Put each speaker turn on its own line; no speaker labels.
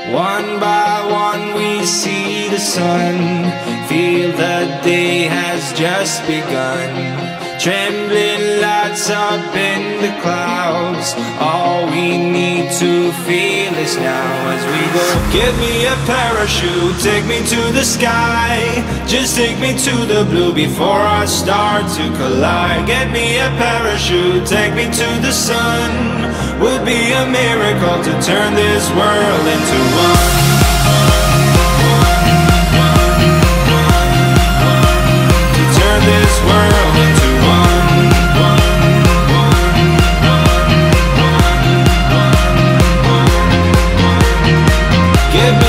One by one we see the sun, feel the day has just begun. Trembling lights up in the clouds, all we need to feel is now as we go. Give me a parachute, take me to the sky, just take me to the blue before I start to collide. Get me a parachute, take me to the sun, would be a miracle to turn this world into one. To turn this world into one. Give me